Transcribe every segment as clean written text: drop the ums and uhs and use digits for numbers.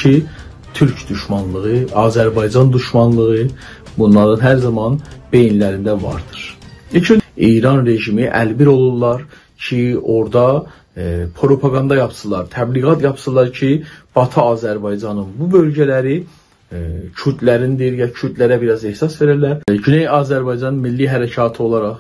ki, Türk düşmanlığı, Azərbaycan düşmanlığı bunların hər zaman beyinlərində vardır. İlk İran rejimi əlbir olurlar ki, orada propaganda yapsınlar, təbliğat yapsınlar ki, Batı Azərbaycanın bu bölgələri Kürtlərindir ya Kürtlərə biraz ehsas verirlər. Güney Azərbaycan Milli Hərəkatı olaraq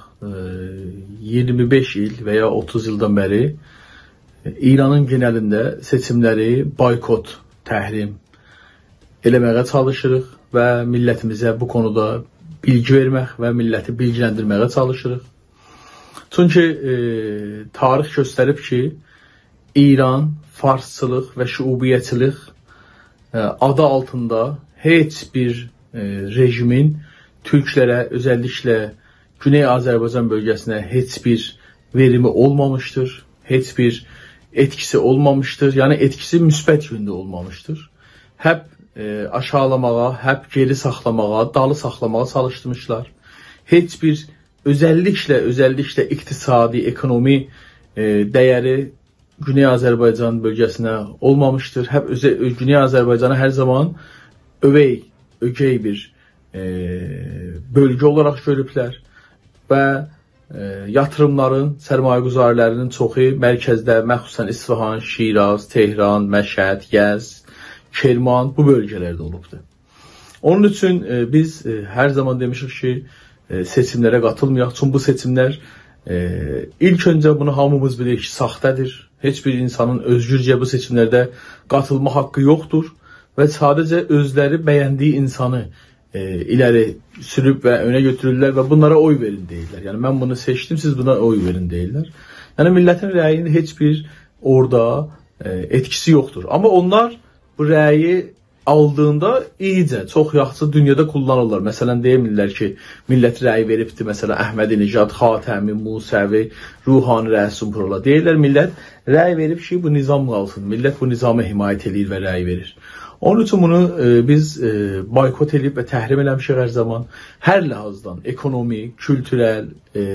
25 il və ya 30 ildən bəri İranın genəlində seçimləri boykot, təhrim eləməyə çalışırıq və millətimizə bu konuda bilgi vermək və milləti bilgiləndirməyə çalışırıq. Çünki tarix göstərib ki, İran farsçılıq və şuubiyyətçilik adı altında heç bir rejimin Türklərə, özəlliklə Güney Azərbaycan bölgəsinə heç bir verimi olmamışdır, heç bir etkisi olmamışdır, yəni etkisi müsbət yöndə olmamışdır. Həp aşağılamağa, həp geri saxlamağa, dalı saxlamağa çalışmışlar. Heç bir özəlliklə iqtisadi, ekonomi dəyəri Güney Azərbaycan bölgəsinə olmamışdır. Həp Güney Azərbaycanı hər zaman ögey bir bölgə olaraq görüblər və yatırımların, sərmayəgüzarlarının çoxu mərkəzdə, məxsusən İsfahan, Şiraz, Tehran, Məşhəd, Yəzd, Kerman bu bölgələrdə olubdur. Onun üçün biz hər zaman demişik ki, seçimlərə qatılmayaq. Çünki bu seçimlər ilk öncə bunu hamımız bilir ki, saxtadır. Heç bir insanın özgürcə bu seçimlərdə qatılma haqqı yoxdur və sadəcə özləri bəyəndiyi insanı iləri sürüb və önə götürürlər və bunlara oy verin deyirlər. Yəni mən bunu seçdim, siz buna oy verin deyirlər. Yəni millətin rəyinin heç bir orada etkisi yoxdur. Amma onlar bu rəyi aldığında iyice çox yaxşı dünyada kullanırlar. Məsələn deyirlər ki, millət rəy veribdi, məsələn Əhmədi-Necad, Xatəmi, Musəvi, Ruhani rəsum qururlar. Deyirlər millət rəy verib ki, bu nizam qalsın. Millət bu nizamı himayət edir və rəy verir. Onun üçün bunu biz boykot edib və təhrim eləmişik hər zaman. Hər ləhazdan ekonomi, kültürel,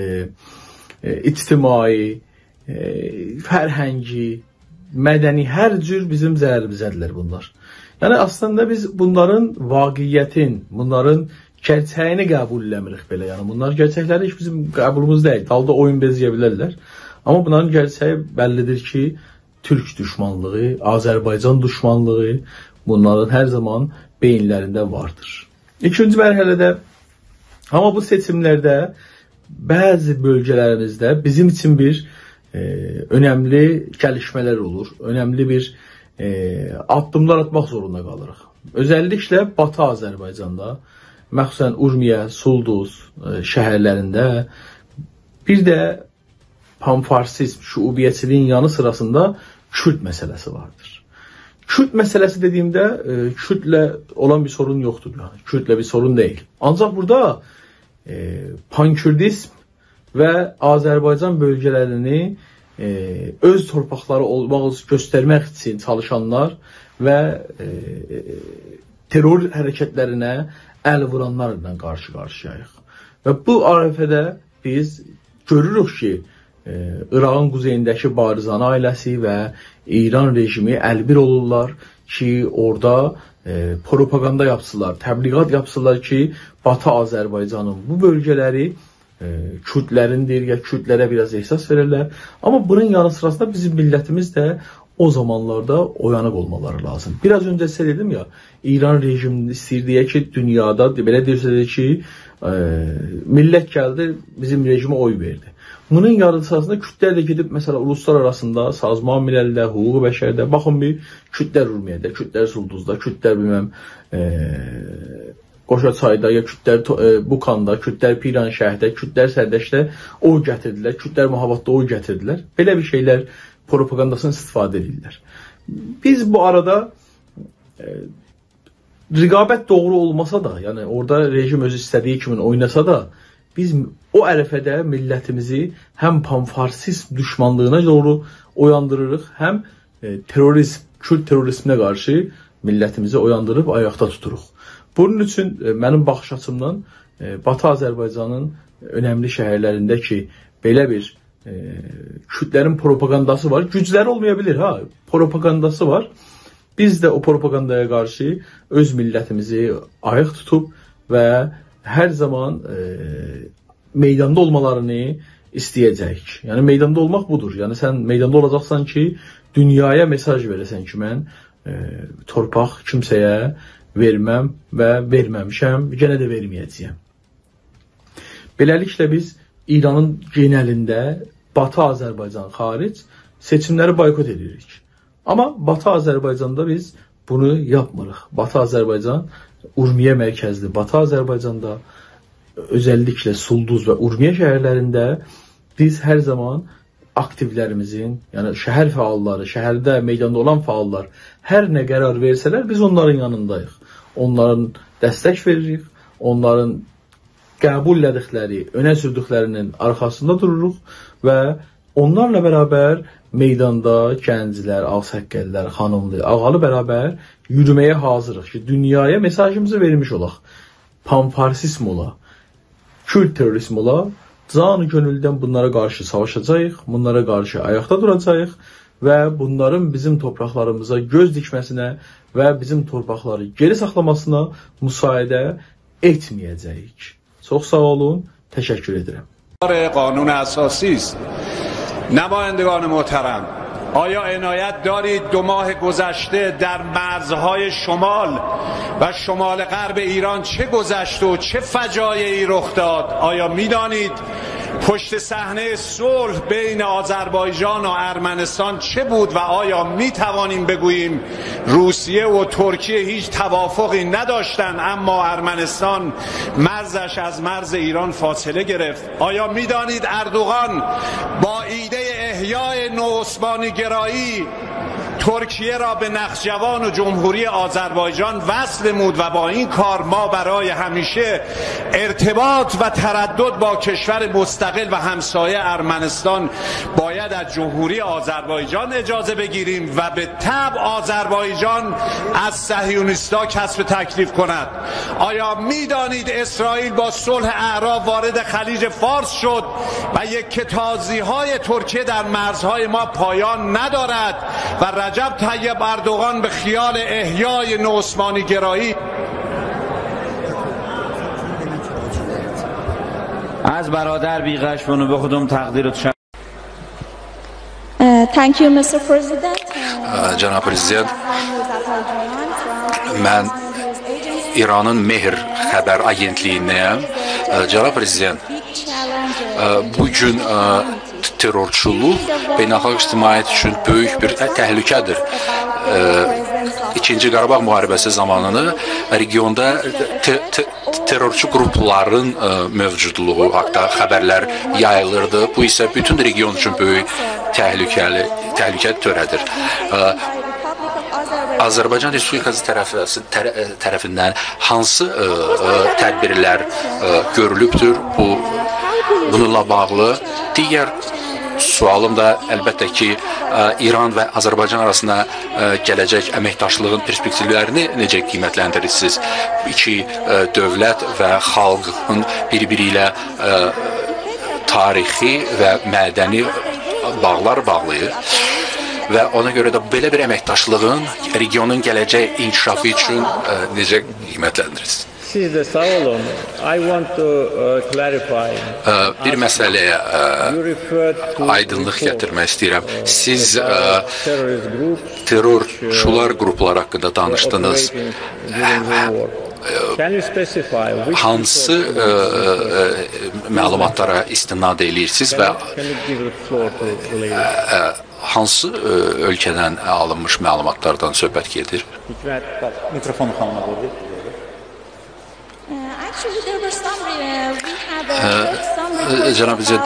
ictimai, fərhəngi, mədəni hər cür bizim zərərimizədirlər bunlar. Yəni aslında biz bunların vaqiyyətin, bunların gerçəyini qəbul eləmirik belə. Yəni bunlar gerçəkləri heç bizim qəbulumuz deyil. Dalda oyun beziyə bilərlər. Amma bunların gerçəyi bəllidir ki, Türk düşmanlığı, Azərbaycan düşmanlığı bunların hər zaman beyinlərində vardır. İkinci mərhələdə, amma bu seçimlərdə bəzi bölgələrimizdə bizim üçün bir önəmli gəlişmələr olur, önəmli bir addımlar atmaq zorunda qalırıq. Özəlliklə Batı Azərbaycanda, məxsusən Urmiya, Sulduz şəhərlərində bir də panfarsizm, şuubiyyətçiliyin yanı sırasında Kürt məsələsi vardır. Kürt məsələsi dediyimdə Kürtlə olan bir sorun yoxdur. Yəni. Kürtlə bir sorun deyil. Ancaq burada pankürdizm və Azərbaycan bölgələrini öz torpaqları olmaq göstərmək üçün çalışanlar və terror hərəkətlərinə əl vuranlarla qarşı-qarşıyayıq. Və bu arifədə biz görürük ki, İraqın quzeyindəki Barizani ailəsi və İran rejimi əlbir olurlar ki, orada propaganda yapsınlar, təbliğat yapsınlar ki, Batı Azərbaycanın bu bölgələri Kürtlərindir ya Kürtlərə biraz ehsas verirlər. Amma bunun yanı sırasında bizim millətimiz də o zamanlarda oyanıq olmaları lazım. Biraz öncə sizə dedim ya, İran rejimini istəyirdiyə ki, dünyada belə deyirsə ki, millət gəldi, bizim rejimə oy verdi. Bunun yanı sırasında Kürtlər də gedib, məsələ, uluslar arasında, Sazman Miləldə, Hüquq Bəşərdə, baxın bir, Kürtlər Urmiyədə, Kürtlər Sulduzda, Kürtlər bilməm, Qoşaçayda, ya Kürtlər Bukanda, Kürtlər Piranşəhərdə, Kürtlər Sərdəşdə oy gətirdilər, Kürtlər Mahavadda oy gətirdilər. Belə bir şeylər propagandasını istifadə edirlər. Biz bu arada rəqabət doğru olmasa da, yəni orada rejim özü istədiyi kimi oynasa da, biz o ərəfədə millətimizi həm panfarsizm düşmanlığına doğru oyandırırıq, həm terrorizm, Kürt terrorizminə qarşı millətimizi oyandırıb ayaqda tuturuq. Bunun üçün mənim baxış açımdan Batı Azərbaycanın önəmli şəhərlərində ki, belə bir Kürtlərin propagandası var. Gücləri olmaya bilir, ha, propagandası var. Biz də o propagandaya qarşı öz millətimizi ayıq tutub və hər zaman meydanda olmalarını istəyəcəyik. Yəni meydanda olmaq budur. Yəni sən meydanda olacaqsan ki, dünyaya mesaj verəsən ki, mən torpaq kimsəyə verməm və verməmişəm, yenə də verməyəcəyəm. Beləliklə biz İranın genəlində Batı Azərbaycan xaric seçimləri boykot edirik. Amma Batı Azərbaycanda biz bunu yapmırıq. Batı Azərbaycan Urmiyə mərkəzli Batı Azərbaycanda özəlliklə Sulduz və Urmiyə şəhərlərində biz hər zaman aktivlərimizin, yəni şəhər fəalları, şəhərdə meydanda olan fəallar hər nə qərar versələr biz onların yanındayıq. Onların dəstək veririk, onların qəbul edildikləri, önə sürdüklərinin arxasında dururuq və onlarla bərabər meydanda gənclər, ağsaqqallar, xanımlı, ağalı bərabər yürüməyə hazırıq ki, dünyaya mesajımızı vermiş olaq. Panfarsism ola, kült terrorizm ola, canı gönüldən bunlara qarşı savaşacağıq, bunlara qarşı ayaqda duracağıq və bunların bizim torpaqlarımıza göz dikməsinə və bizim torpaqları geri saxlamasına müsaidə etməyəcəyik. Çox sağ olun, təşəkkür edirəm. قانون اساسی است. نمایندگان محترم، آیا عنایت دارید 2 ماه گذشته در مرزهای شمال و شمال غرب ایران چه گذشت و چه فجایعی رخ داد؟ آیا میدانید پشت صحنه صلح بین آذربایجان و ارمنستان چه بود و آیا می توانیم بگوییم روسیه و ترکیه هیچ توافقی نداشتند اما ارمنستان مرزش از مرز ایران فاصله گرفت؟ آیا می دانید اردوغان با ایده احیای نوعثمانی گرایی ترکیه را به نخجوان و جمهوری آذربایجان وصل نمود و با این کار ما برای همیشه ارتباط و تردد با کشور مستقل و همسایه ارمنستان باید از جمهوری آذربایجان اجازه بگیریم و به تبع آذربایجان از صهیونیست‌ها کسب تکلیف کند؟ آیا میدانید اسرائیل با صلح اعراب وارد خلیج فارس شد و یکتازی‌های ترکیه در مرزهای ما پایان ندارد و رجب طیب اردوغان به خیال احیای نوعثمانی گرایی از برادر بیغشون به خودم تقدیر Thank you, Mr. President. Cənab Prezident, mən İranın Mehr xəbər agentliyinəyəm. Cənab Prezident, bugün terrorçuluq beynəlxalq ictimaiyyət üçün böyük bir təhlükədir. İkinci Qarabağ müharibəsi zamanını regionda terrorçu qrupların mövcudluğu haqqında xəbərlər yayılırdı. Bu isə bütün region üçün böyük təhlükə törədir. Azərbaycan Respublikası tərəfindən hansı tədbirlər görülübdür? Bununla bağlı digər sualım da əlbəttə ki, İran və Azərbaycan arasında gələcək əməkdaşlığın perspektivlərini necə qiymətləndirirsiniz? İki dövlət və xalqın bir-biri ilə tarixi və mədəni bağlar bağlayır və ona görə də belə bir əməkdaşlığın regionun gələcək inkişafı üçün necə qiymətləndirirsiniz? Siz də sağ olun. I want to clarify. Bir məsələyə aydınlıq gətirmək istəyirəm. Siz terrorçular qrupları haqqında danışdınız. Hansı məlumatlara istinad edirsiniz və hansı ölkədən alınmış məlumatlardan söhbət gedir? Mikrofonu xanıma qoydu. Cənab Prezident,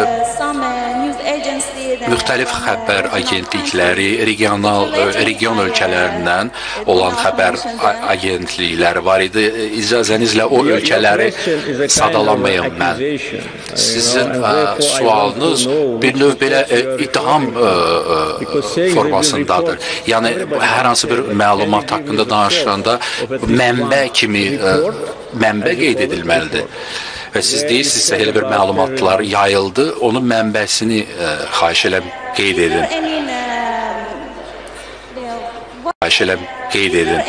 müxtəlif xəbər agentlikləri, region ölkələrindən olan xəbər agentlikləri var idi. İcazənizlə o ölkələri sadalanmayım mən. Sizin sualınız bir növ belə ittiham formasındadır. Yəni, hər hansı bir məlumat haqqında danışanda mənbə kimi mənbə qeyd edilməlidir. Və siz deyirsinizsə, elə bir məlumatlar yayıldı, onun mənbəsini xahiş eləm qeyd edin. xahiş eləm qeyd edin.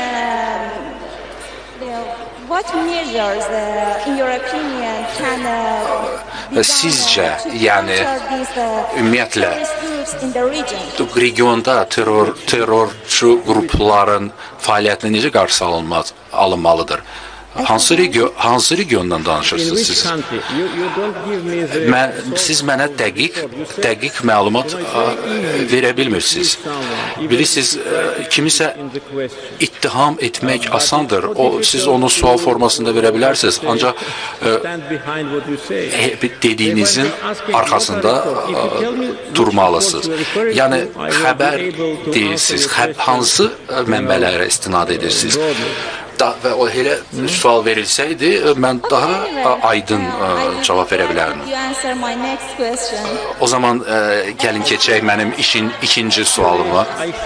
What measures, in your opinion, can Sizcə, yəni ümumiyyətlə regionda terrorçu qrupların fəaliyyətinə necə qarşı alınmalıdır? Hansı regiondan danışırsınız siz? Siz mənə dəqiq məlumat verə bilmirsiniz. Bilirsiniz, kimisə ittiham etmək asandır. Siz onu sual formasında verə bilərsiniz. Ancaq dediyinizin arxasında durmalısınız. Yəni, xəbər deyirsiniz, hansı mənbələrə istinad edirsiniz? Və o elə sual verilsəydi, mən daha aydın cavab verə bilərdim. O zaman gəlin keçək mənim işin ikinci sualıma.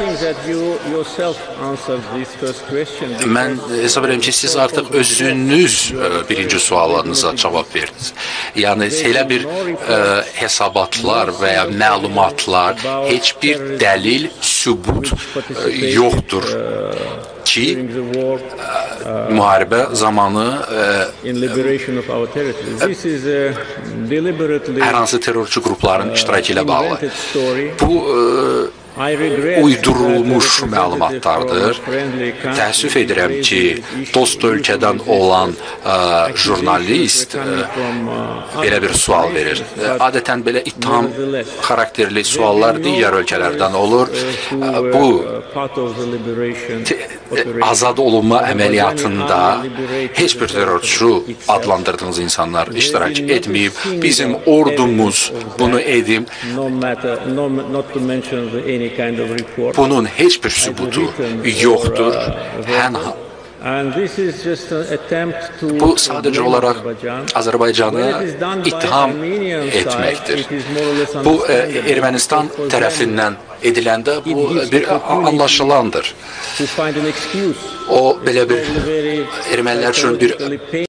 Mən hesab edirəm ki, siz artıq özünüz birinci suallarınıza cavab verdiniz. Yəni, elə bir hesabatlar və ya məlumatlar, heç bir dəlil, sübut yoxdur ki, müharibə zamanı hər hansı terrorçu qrupların iştirakı ilə bağlı. Bu uydurulmuş məlumatlardır. Təəssüf edirəm ki, dost ölkədən olan jurnalist belə bir sual verir. Adətən belə ittiham xarakterli suallar digər ölkələrdən olur. Bu, azad olunma əməliyyatında heç bir terrorçu adlandırdığınız insanlar iştirak etməyib. Bizim ordumuz bunu edib. Bunun heç bir sübutu yoxdur. Bu sadəcə olaraq Azərbaycanı ittiham etməkdir. Bu, Ermənistan tərəfindən ediləndə bu bir anlaşılandır. O, belə bir ermənilər üçün bir